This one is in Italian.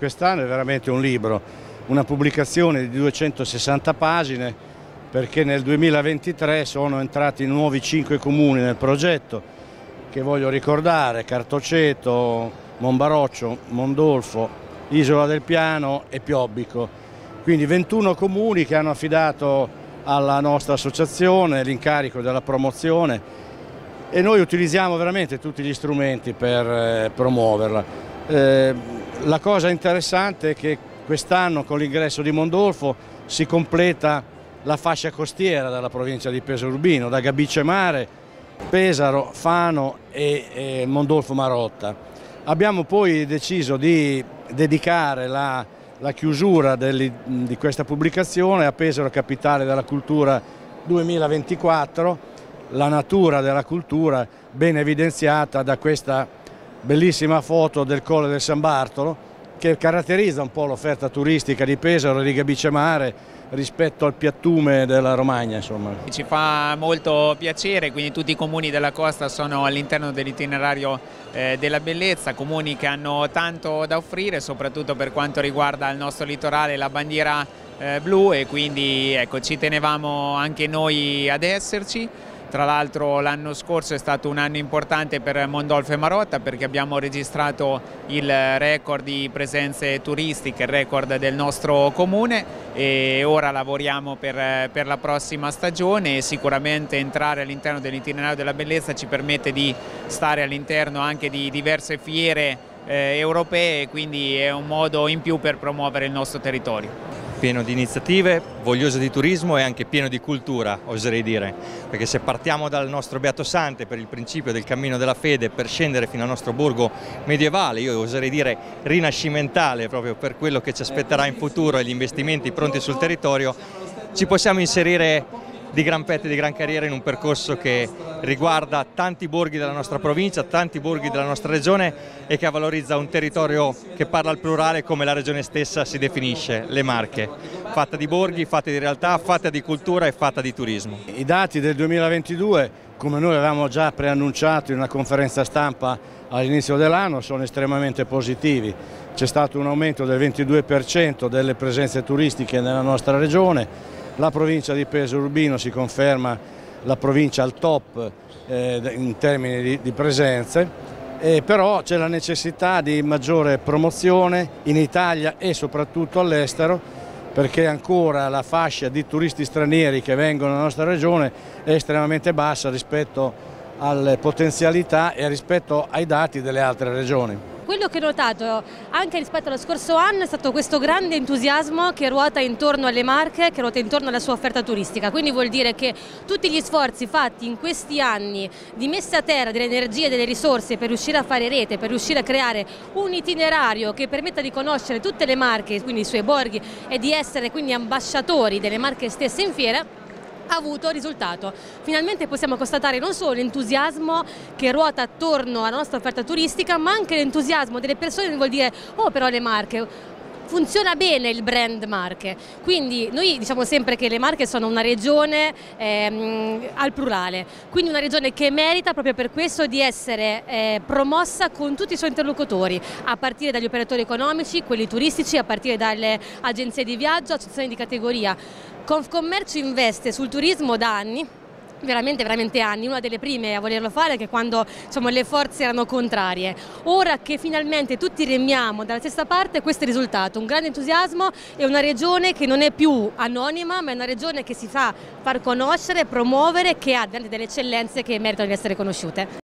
quest'anno è veramente un libro, una pubblicazione di 260 pagine, perché nel 2023 sono entrati nuovi 5 comuni nel progetto, che voglio ricordare: Cartoceto, Monbaroccio, Mondolfo, Isola del Piano e Piobbico. Quindi 21 comuni che hanno affidato alla nostra associazione l'incarico della promozione, e noi utilizziamo veramente tutti gli strumenti per promuoverla. La cosa interessante è che quest'anno, con l'ingresso di Mondolfo, si completa la fascia costiera della provincia di Pesaro Urbino, da Gabice Mare, Pesaro, Fano e Mondolfo Marotta. Abbiamo poi deciso di dedicare la chiusura di questa pubblicazione a Pesaro Capitale della Cultura 2024, la natura della cultura ben evidenziata da questa bellissima foto del Colle del San Bartolo, che caratterizza un po' l'offerta turistica di Pesaro e di Gabice Mare rispetto al piattume della Romagna, insomma. Ci fa molto piacere, quindi tutti i comuni della costa sono all'interno dell'itinerario della bellezza, comuni che hanno tanto da offrire, soprattutto per quanto riguarda il nostro litorale, la bandiera blu, e quindi ecco, ci tenevamo anche noi ad esserci. Tra l'altro l'anno scorso è stato un anno importante per Mondolfo e Marotta, perché abbiamo registrato il record di presenze turistiche, il record del nostro comune, e ora lavoriamo per la prossima stagione, e sicuramente entrare all'interno dell'itinerario della bellezza ci permette di stare all'interno anche di diverse fiere europee, quindi è un modo in più per promuovere il nostro territorio. Pieno di iniziative, voglioso di turismo e anche pieno di cultura, oserei dire, perché se partiamo dal nostro Beato Sante per il principio del cammino della fede, per scendere fino al nostro borgo medievale, io oserei dire rinascimentale, proprio per quello che ci aspetterà in futuro e gli investimenti pronti sul territorio, ci possiamo inserire di gran pezzi, di gran carriera in un percorso che riguarda tanti borghi della nostra provincia, tanti borghi della nostra regione, e che valorizza un territorio che parla al plurale, come la regione stessa si definisce, le Marche, fatta di borghi, fatta di realtà, fatta di cultura e fatta di turismo. I dati del 2022, come noi avevamo già preannunciato in una conferenza stampa all'inizio dell'anno, sono estremamente positivi. C'è stato un aumento del 22% delle presenze turistiche nella nostra regione. La provincia di Pesaro Urbino si conferma la provincia al top in termini di presenze, però c'è la necessità di maggiore promozione in Italia e soprattutto all'estero, perché ancora la fascia di turisti stranieri che vengono nella nostra regione è estremamente bassa rispetto alle potenzialità e rispetto ai dati delle altre regioni. Quello che ho notato anche rispetto allo scorso anno è stato questo grande entusiasmo che ruota intorno alle Marche, che ruota intorno alla sua offerta turistica, quindi vuol dire che tutti gli sforzi fatti in questi anni di messa a terra delle energie e delle risorse per riuscire a fare rete, per riuscire a creare un itinerario che permetta di conoscere tutte le Marche, quindi i suoi borghi, e di essere quindi ambasciatori delle Marche stesse in fiera, ha avuto risultato. Finalmente possiamo constatare non solo l'entusiasmo che ruota attorno alla nostra offerta turistica, ma anche l'entusiasmo delle persone che vuol dire: oh, però le Marche, funziona bene il brand Marche. Quindi noi diciamo sempre che le Marche sono una regione al plurale, quindi una regione che merita proprio per questo di essere promossa con tutti i suoi interlocutori, a partire dagli operatori economici, quelli turistici, a partire dalle agenzie di viaggio, associazioni di categoria. Confcommercio investe sul turismo da anni, veramente anni, una delle prime a volerlo fare, che quando insomma, le forze erano contrarie. Ora che finalmente tutti remiamo dalla stessa parte, questo è il risultato, un grande entusiasmo e una regione che non è più anonima, ma è una regione che si fa far conoscere, promuovere, che ha delle eccellenze che meritano di essere conosciute.